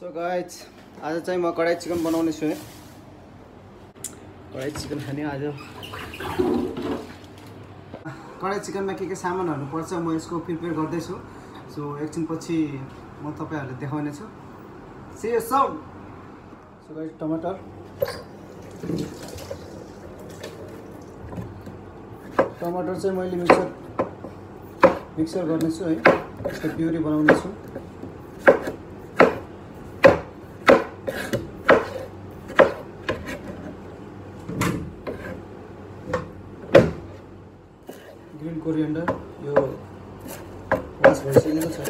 So guys आज चाहिँ म कढाई चिकन बनाउने छु है। कढाई चिकन खाने आज। कढाई चिकनमा के सामानहरु पर्छ म यसको प्रिपेयर गर्दै छु। सो एकछिन पछि म तपाईहरुलाई देखाउने छु। See you soon. So guys टमाटर चाहिँ मैले मिक्सर गर्ने छु है। यसको प्युरी बनाउने छु। ग्रीन कोरिएन्डर यो वास भइसकेको छ।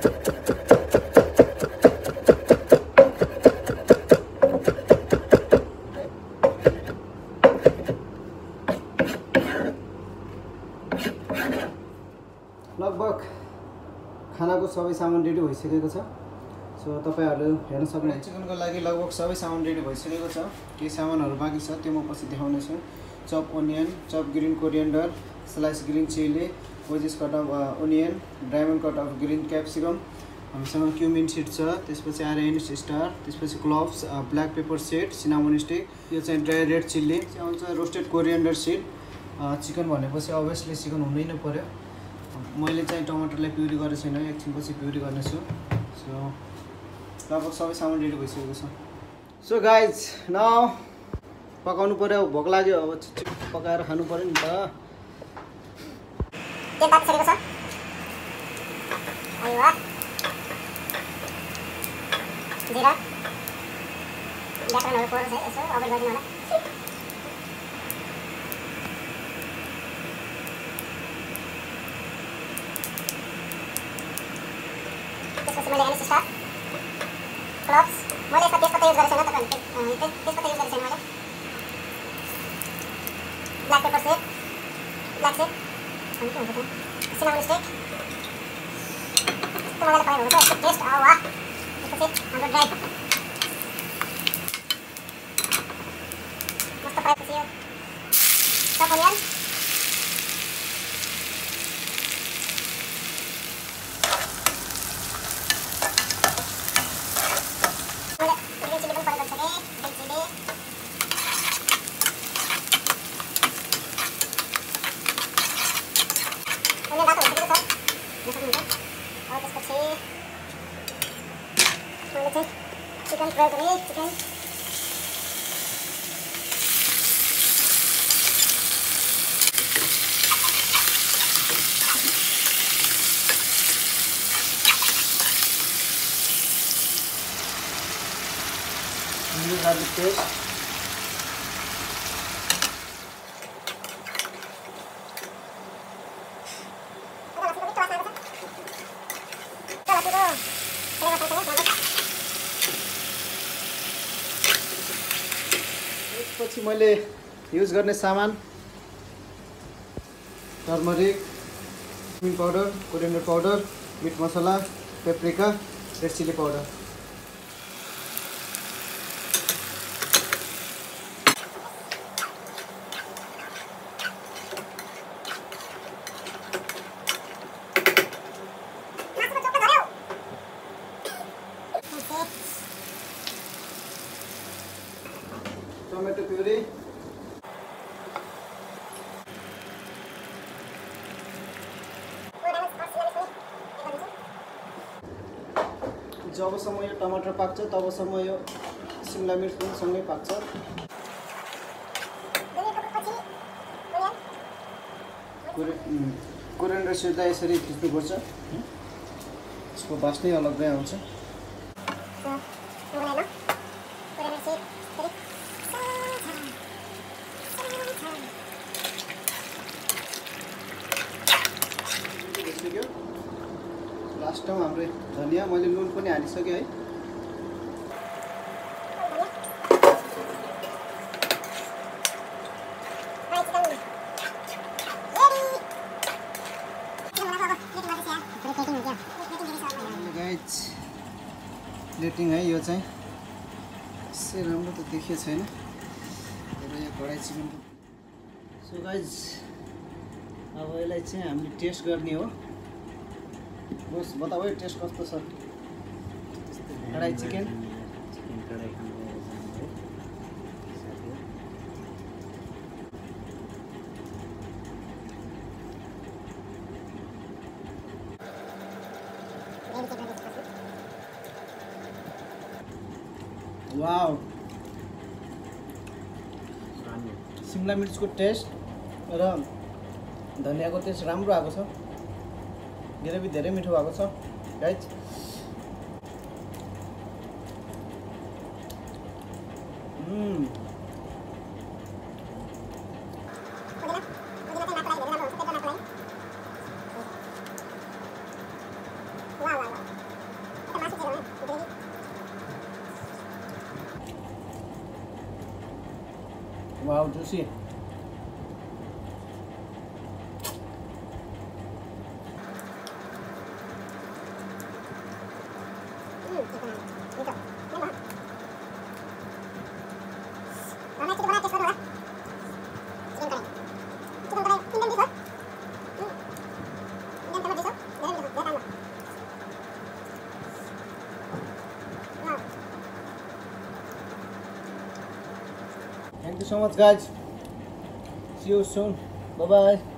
लगभग खानाको सबै सामान रेडी भइसकेको छ। सो तपाईहरुले हेर्न सक्नुहुन्छ चिकनको लागि लगभग सबै सामान रेडी भइसकेको छ। केही सामानहरु बाँकी छ त्यो म पछि देखाउने छु। Chop onion, chop green coriander, slice green chilli, wedges cut of onion, diamond cut of green capsicum, हामीसँग क्युमिन सीड छ, त्यसपछि आर्यन स्टार, त्यसपछि cloves, black pepper seed, cinnamon stick, यो चाहिँ ड्राई रेड चिल्ली, आउँछ रोस्टेड कोरिएन्डर सीड। चिकन भनेपछि obviously chicken हुनै नै पर्यो। मैले चाहिँ टमाटरलाई प्युरी गरेको छैन, एकछिन पछि प्युरी गर्ने छु। सो लगभग सबै सामान रेडी भइसकेको छ। सो गाइज नाउ पकाउनु पर्यो, भोक लाग्यो, अब छिटो पकाएर खानु पर्यो नि त। तेल तातिसकेको छ। अरे वाह, जिरा व्याकरणहरु पढ्नु छ, यसो अभोइड गर्नु होला। त्यसपछि मैले एनिस स्टार, क्लोव्स, मैले यसमा तेजपत्ता युज गरेको छैन, तपाईहरुले तेजपत्ता युज गरेको छैन मैले। Black pepper seed, black seed, cinnamon stick, यस्तो मजाले फ्राई भएको छ, टेस्ट वाह। त्यसपछि हाम्रो ड्राई मस्त फ्राई पछि यो चप अनियन, ग्रीन चिली पनि प्रयोग गरिसकेँ, ग्रीन चिली, अनियन रातो भइसकेको छ, हेर्न सक्नुहुन्छ। अब त्यसपछि मैले चाहिँ चिकन प्रयोग गरेँ। चिकन गार्लिक पेस्ट, त्यसपछि मैले युज गर्ने सामान turmeric, cumin powder, coriander powder, meat masala, paprika, red chilli powder. Tomato puree, जबसम्म यो टमाटर पाक्छ तबसम्म यो सिमला मिर्च पनि सँगै पाक्छ। कोरिएन्डर सीडलाई यसरी थिच्नुपर्छ, यसको बास्नै अलग्गै आउँछ। लास्टमा हाम्रो धनिया, मैले नुन पनि हालिसकेँ है। गाइज प्लेटिङ है, यो चाहिँ यसै राम्रो त देखिएको छैन तर यो कढाई चिकन। सो गाइज अब यसलाई चाहिँ हामीले टेस्ट गर्ने हो। बस बताऊ है टेस्ट कस्तो छ। कढाई चिकन चिकन कढाई खानु है साथीहरु वाउ राम्रो शिमला मिर्चको टेस्ट र धनियाको टेस्ट राम्रो आएको छ ग्रेभी धेरै मिठो भएको छ guys wow juicy Thank you so much, guys. See you soon. Bye bye.